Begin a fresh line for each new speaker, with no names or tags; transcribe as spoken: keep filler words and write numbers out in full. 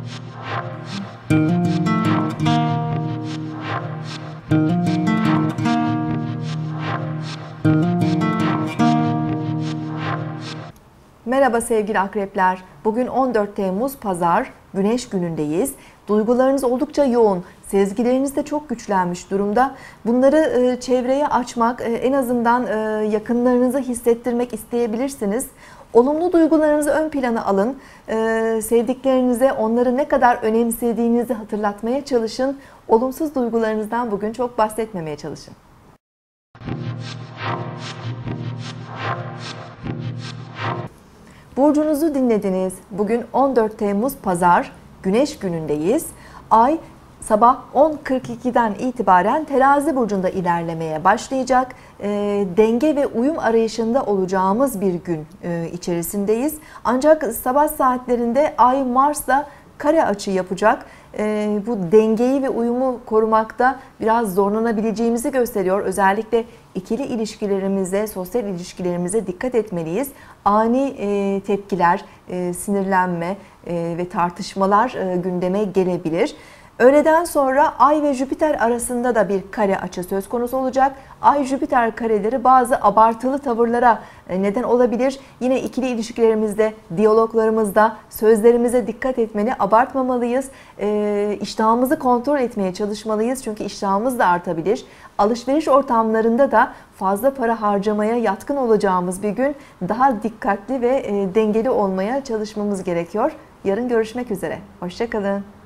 Merhaba sevgili akrepler. Bugün on dört Temmuz Pazar, Güneş günündeyiz. Duygularınız oldukça yoğun, sezgileriniz de çok güçlenmiş durumda. Bunları çevreye açmak, en azından yakınlarınıza hissettirmek isteyebilirsiniz. Olumlu duygularınızı ön plana alın. Sevdiklerinize onları ne kadar önemsediğinizi hatırlatmaya çalışın. Olumsuz duygularınızdan bugün çok bahsetmemeye çalışın. Burcunuzu dinlediniz. Bugün on dört Temmuz Pazar, Güneş günündeyiz. Ay sabah on kırk iki'den itibaren Terazi burcunda ilerlemeye başlayacak. E, denge ve uyum arayışında olacağımız bir gün e, içerisindeyiz. Ancak sabah saatlerinde Ay Mars'la kare açı yapacak. E, bu dengeyi ve uyumu korumakta biraz zorlanabileceğimizi gösteriyor. Özellikle ikili ilişkilerimize, sosyal ilişkilerimize dikkat etmeliyiz. Ani e, tepkiler, e, sinirlenme e, ve tartışmalar e, gündeme gelebilir. Öğleden sonra Ay ve Jüpiter arasında da bir kare açı söz konusu olacak. Ay-Jüpiter kareleri bazı abartılı tavırlara neden olabilir. Yine ikili ilişkilerimizde, diyaloglarımızda, sözlerimize dikkat etmeli, abartmamalıyız. E, iştahımızı kontrol etmeye çalışmalıyız çünkü iştahımız da artabilir. Alışveriş ortamlarında da fazla para harcamaya yatkın olacağımız bir gün, daha dikkatli ve e, dengeli olmaya çalışmamız gerekiyor. Yarın görüşmek üzere. Hoşça kalın.